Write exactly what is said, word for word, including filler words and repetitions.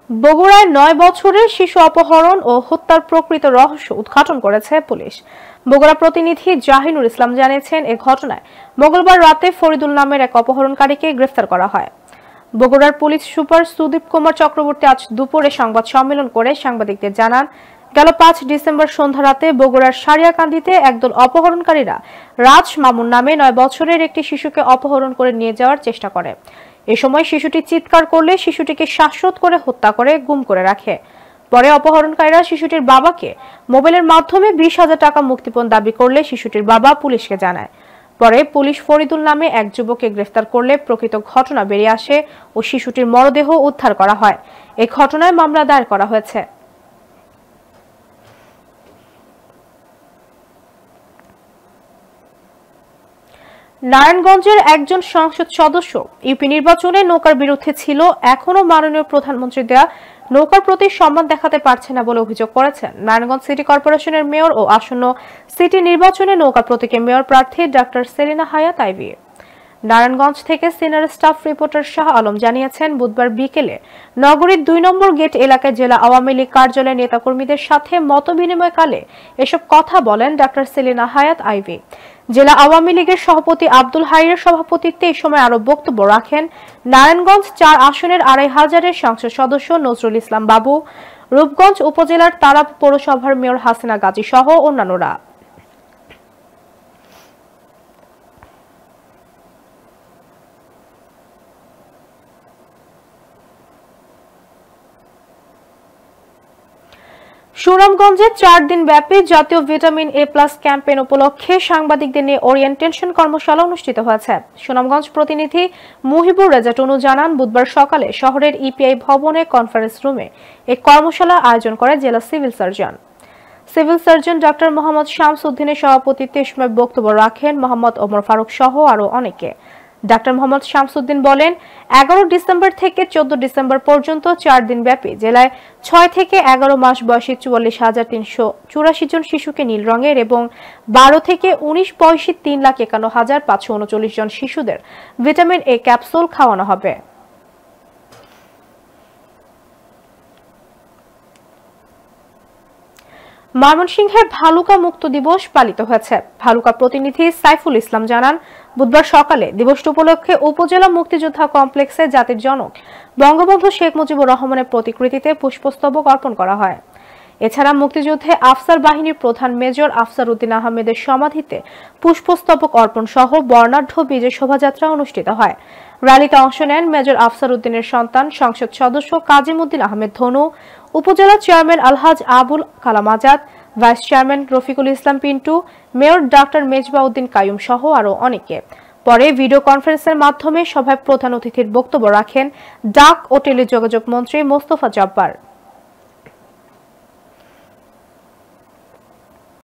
বগুড়ায় নয় বছরের শিশু অপহরণ ও হত্যার প্রকৃত রহস্য উদ্ঘাটন করেছে পুলিশ। বগুড়া প্রতিনিধি জাহিনুর ইসলাম জানিয়েছেন, এ ঘটনায় মঙ্গলবার রাতে ফরিদুল নামের এক অপহরণকারীকে গ্রেফতার করা হয়। বগুড়ার পুলিশ সুপার সুদীপ কুমার চক্রবর্তী আজ দুপুরে সংবাদ সম্মেলন করে সাংবাদিকদের জানান, গেল পাঁচ ডিসেম্বর সন্ধ্যা রাতে বগুড়ার সারিয়াকান্দিতে একদল অপহরণকারীরা রাজ মামুন নামে নয় বছরের একটি শিশুকে অপহরণ করে নিয়ে যাওয়ার চেষ্টা করে। এ সময় শিশুটি চিৎকার করলে শিশুটিকে শ্বাসরোধ করে হত্যা করে গুম করে রাখে। পরে অপহরণকারীরা শিশুটির বাবাকে মোবাইলের মাধ্যমে বিশ হাজার টাকা মুক্তিপণ দাবি করলে শিশুটির বাবা পুলিশকে জানায়। পরে পুলিশ ফরিদুল নামে এক যুবককে গ্রেফতার করলে প্রকৃত ঘটনা বেরিয়ে আসে ও শিশুটির মরদেহ উদ্ধার করা হয়। এই ঘটনায় মামলা দায়ের করা হয়েছে। নারায়ণগঞ্জের একজন সংসদ সদস্য ইউপি নির্বাচনে নৌকার বিরুদ্ধে ছিল, এখনো মাননীয় প্রধানমন্ত্রী দেয়া নৌকার প্রতি সম্মান দেখাতে পারছে না বলে অভিযোগ করেছেন নারায়ণগঞ্জ সিটি কর্পোরেশনের মেয়র ও আসন্ন সিটি নির্বাচনে নৌকা প্রতীকে মেয়র প্রার্থী ডাক্তার সেলিনা হায়াত আইভি। নারায়ণগঞ্জ থেকে senior staff reporter Shah Alam জানিয়েছেন, বুধবার বিকেলে নগরীর দুই নম্বর গেট এলাকায় জেলা আওয়ামী লীগ কার্যালয়ের নেতাকর্মীদের সাথে মতবিনিময়কালে এসব কথা বলেন ডাক্তার সেলিনা হায়াত আইভি। জেলা আওয়ামী লীগের সভাপতি আব্দুল হাইরের সভাপতিত্বে এই সময় আরো বক্তব্য রাখেন নারায়ণগঞ্জ চার আসনের আড়াই হাজারের সংসদ সদস্য নজরুল ইসলাম বাবু, রূপগঞ্জ উপজেলার তারাব পৌরসভার মেয়র হাসিনা গাজী সহ অন্যান্যরা। সুনামগঞ্জে চার দিন ব্যাপী জাতীয় ভিটামিন এ প্লাস ক্যাম্পেইন উপলক্ষে সাংবাদিকদের নিয়ে ওরিয়েন্টেশন কর্মশালা অনুষ্ঠিত হয়েছে। সুনামগঞ্জ প্রতিনিধি মুহিবুর রেজা টুনু জানান, বুধবার সকালে শহরের ইপিআই ভবনে কনফারেন্স রুমে এই কর্মশালা আয়োজন করে জেলা civil surgeon. Civil surgeon doctor Mohammad Shams উদ্দিনের সভাপতিত্বে সময় বক্তব্য রাখেন মোহাম্মদ ওমর ফারুক সহ আরো অনেকে। ডাক্তার মোহাম্মদ শামসুদ্দিন বলেন, এগারো ডিসেম্বর থেকে চোদ্দ ডিসেম্বর পর্যন্ত চার দিন ব্যাপী জেলায় ছয় থেকে এগারো মাস বয়সী চুয়াল্লিশ হাজার তিনশো চুরাশি জন শিশুকে নীল রঙের এবং বারো থেকে উনিশ বয়সী তিন লাখ একান্ন হাজার পাঁচশো উনচল্লিশ জন শিশুদের ভিটামিন এ ক্যাপসুল খাওয়ানো হবে। ময়মনসিংহের ভালুকা মুক্ত দিবস পালিত হয়েছে। ভালুকা প্রতিনিধি সাইফুল ইসলাম জানান, বুধবার সকালে দিবসটি উপলক্ষে উপজেলা মুক্তিযোদ্ধা কমপ্লেক্সে জাতির জনক বঙ্গবন্ধু শেখ মুজিবুর রহমানের প্রতিকৃতিতে পুষ্পস্তবক অর্পণ করা হয়। এছাড়া মুক্তিযুদ্ধে আফসার বাহিনীর প্রধান মেজর আফসার উদ্দিন আহমেদের সমাধিতে পুষ্পস্তবক অর্পণ সহ বর্ণাঢ্য বিজয় শোভাযাত্রা অনুষ্ঠিত হয়। র্যালিতে অংশ নেন মেজর আফসার উদ্দিনের সন্তান সংসদ সদস্য কাজিম উদ্দিন আহমেদ ধনু, উপজেলা chairman Alhaj Abul Kalam Azad, vice chairman Rafiqul Islam Pintu, mayor doctor Mezba Uddin Kayum সহ আরো অনেকে। পরে ভিডিও কনফারেন্সের মাধ্যমে সভায় প্রধান অতিথির বক্তব্য রাখেন ডাক ও টেলিযোগাযোগ মন্ত্রী মোস্তফা জব্বার।